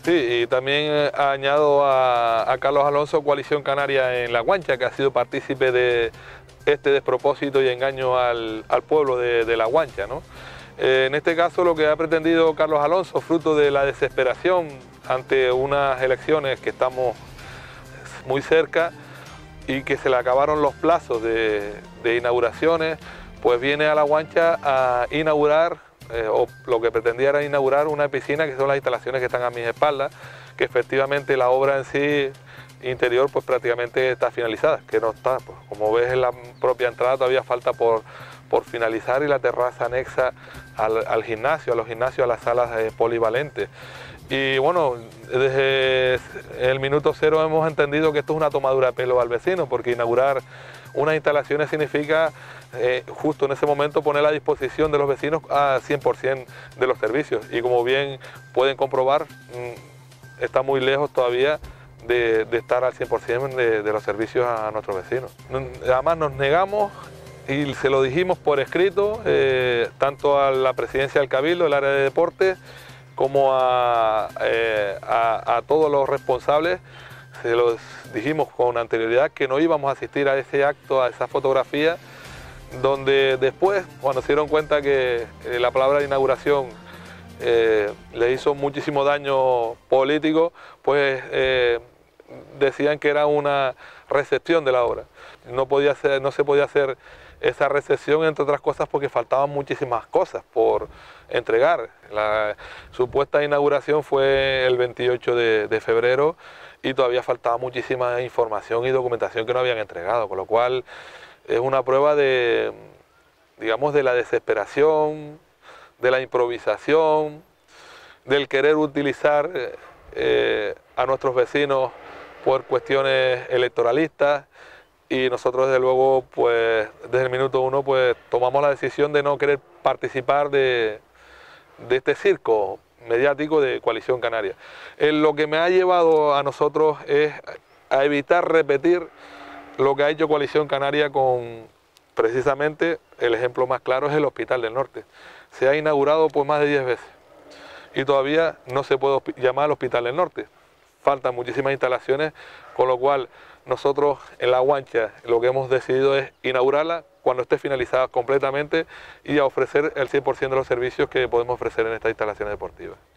Sí, y también añado a Carlos Alonso, Coalición Canaria en La Guancha, que ha sido partícipe de este despropósito y engaño al pueblo de La Guancha, ¿no? En este caso lo que ha pretendido Carlos Alonso, fruto de la desesperación ante unas elecciones que estamos muy cerca y que se le acabaron los plazos de inauguraciones, pues viene a La Guancha a inaugurar, o lo que pretendía era inaugurar una piscina, que son las instalaciones que están a mis espaldas, que efectivamente la obra en sí interior pues prácticamente está finalizada, que no está, pues, como ves en la propia entrada todavía falta por finalizar, y la terraza anexa al gimnasio, a las salas polivalentes. Y bueno, desde el minuto cero hemos entendido que esto es una tomadura de pelo al vecino, porque inaugurar unas instalaciones significa justo en ese momento poner a disposición de los vecinos a 100% de los servicios, y como bien pueden comprobar, está muy lejos todavía de estar al 100% de los servicios a nuestros vecinos. Además nos negamos, y se lo dijimos por escrito, tanto a la presidencia del Cabildo, el área de deportes, como a todos los responsables. Se los dijimos con anterioridad que no íbamos a asistir a ese acto, a esa fotografía, donde después, cuando se dieron cuenta que la palabra de inauguración le hizo muchísimo daño político, pues decían que era una recepción de la obra. No se podía hacer esa recepción, entre otras cosas, porque faltaban muchísimas cosas por entregar. La supuesta inauguración fue el 28 de febrero y todavía faltaba muchísima información y documentación que no habían entregado, con lo cual es una prueba de, digamos, de la desesperación, de la improvisación, del querer utilizar a nuestros vecinos por cuestiones electoralistas. Y nosotros, desde luego, pues desde el minuto uno, pues tomamos la decisión de no querer participar de este circo mediático de Coalición Canaria. Lo que me ha llevado a nosotros es a evitar repetir lo que ha hecho Coalición Canaria con, precisamente, el ejemplo más claro es el Hospital del Norte. Se ha inaugurado pues más de 10 veces y todavía no se puede llamar Hospital del Norte. Faltan muchísimas instalaciones, con lo cual nosotros en La Guancha lo que hemos decidido es inaugurarla cuando esté finalizada completamente y a ofrecer el 100% de los servicios que podemos ofrecer en estas instalaciones deportivas.